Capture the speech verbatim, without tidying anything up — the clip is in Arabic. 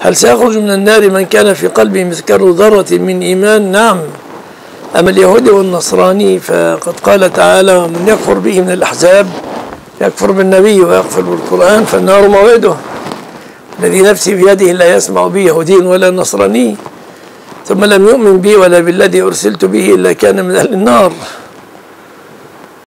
هل سيخرج من النار من كان في قلبه مثقال ذرة من إيمان؟ نعم. أما اليهودي والنصراني فقد قال تعالى: من يكفر به من الأحزاب يكفر بالنبي ويكفر بالقرآن فالنار موعده. الذي نفسي بيده لا يسمع بي يهودي ولا نصراني ثم لم يؤمن بي ولا بالذي أرسلت به إلا كان من أهل النار.